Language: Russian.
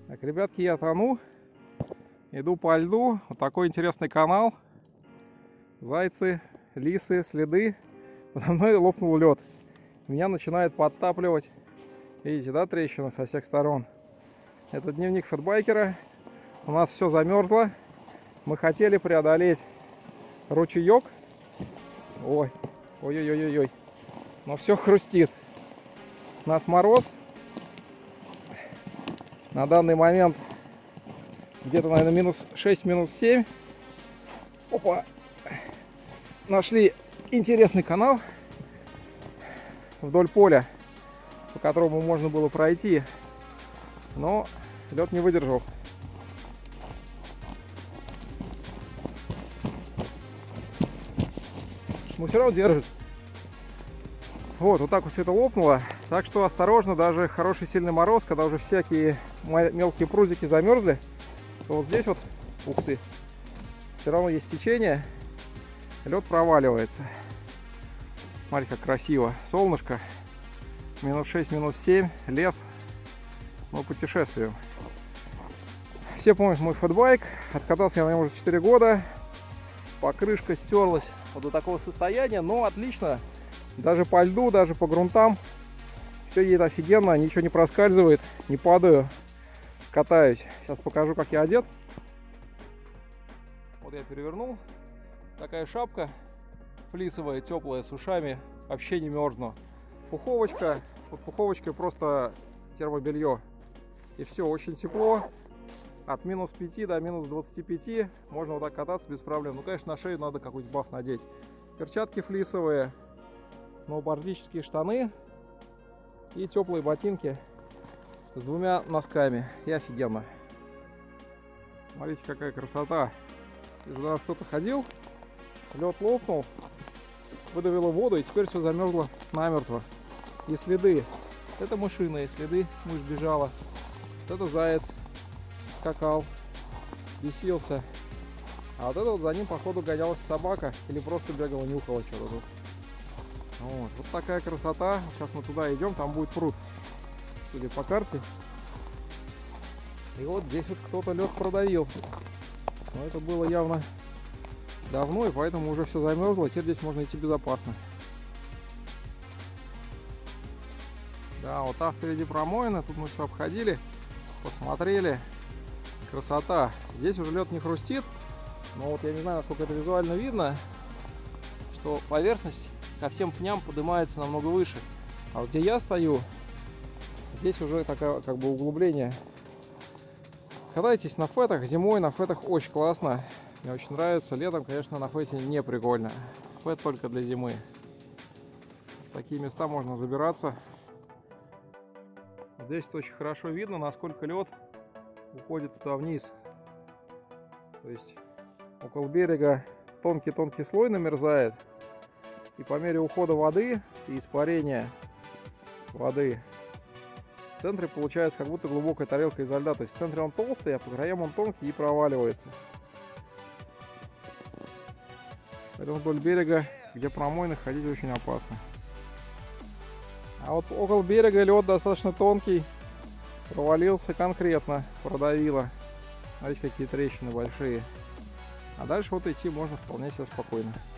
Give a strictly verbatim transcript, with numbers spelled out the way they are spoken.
Так, ребятки, я тону. Иду по льду. Вот такой интересный канал. Зайцы, лисы, следы. Подо мной лопнул лед. Меня начинает подтапливать. Видите, да, трещины со всех сторон. Это дневник фэтбайкера. У нас все замерзло. Мы хотели преодолеть ручеек. Ой, ой-ой-ой-ой. Но все хрустит. У нас мороз. На данный момент где-то, наверное, минус шесть, минус семь. Опа! Нашли интересный канал вдоль поля, по которому можно было пройти, но лед не выдержал. Но все равно держит. Вот, вот так вот все это лопнуло. Так что осторожно, даже хороший сильный мороз, когда уже всякие мелкие прудики замерзли, то вот здесь вот, ух ты, все равно есть течение, лед проваливается. Смотрите, как красиво. Солнышко, минус шесть, минус семь, лес. Мы путешествуем. Все помнят мой фэтбайк. Откатался я на нем уже четыре года. Покрышка стерлась вот до такого состояния, но отлично. Даже по льду, даже по грунтам все едет офигенно, ничего не проскальзывает, не падаю, катаюсь. Сейчас покажу, как я одет. Вот я перевернул. Такая шапка флисовая, теплая, с ушами, вообще не мерзну. Пуховочка, под пуховочкой просто термобелье. И все, очень тепло. От минус пяти до минус двадцати пяти можно вот так кататься без проблем. Ну, конечно, на шею надо какой-нибудь баф надеть. Перчатки флисовые, сноубордические штаны и теплые ботинки с двумя носками. И офигенно. Смотрите, какая красота. Из-за нас кто-то ходил, лед лопнул, выдавило воду, и теперь все замерзло намертво. И следы. Это мышиные следы, мышь бежала. Вот это заяц скакал, бесился. А вот это вот за ним, походу, гонялась собака или просто бегала, нюхала что-то тут. Вот, вот такая красота. Сейчас мы туда идем, там будет пруд, судя по карте. И вот здесь вот кто-то лед продавил. Но это было явно давно, и поэтому уже все замерзло. Теперь здесь можно идти безопасно. Да, вот та впереди промоина. Тут мы все обходили, посмотрели. Красота. Здесь уже лед не хрустит. Но вот я не знаю, насколько это визуально видно, что поверхность ко всем пням поднимается намного выше. А вот где я стою, здесь уже такое как бы углубление. Катайтесь на фетах. Зимой на фетах очень классно. Мне очень нравится. Летом, конечно, на фете не прикольно. Фет только для зимы. В такие места можно забираться. Здесь очень хорошо видно, насколько лед уходит туда вниз. То есть около берега тонкий-тонкий слой намерзает. И по мере ухода воды и испарения воды в центре получается как будто глубокая тарелка изо льда. То есть в центре он толстый, а по краям он тонкий и проваливается. Поэтому вдоль берега, где промоины, ходить очень опасно. А вот около берега лед достаточно тонкий, провалился конкретно, продавило. Смотрите, какие трещины большие. А дальше вот идти можно вполне себе спокойно.